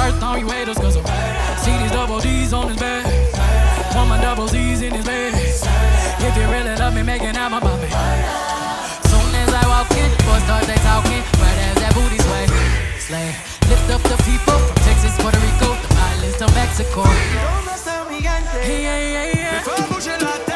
earth on you haters, cause I see these double D's on his bed. Want my double Z's in his bed. If you really love me, make an album about me. Soon as I walk in, boys start they talking. Right as that booty sway, slay. Lift up the people from Texas, Puerto Rico, the islands to Mexico. ¿Dónde está mi gente? Hey, hey, hey, hey. Me fue a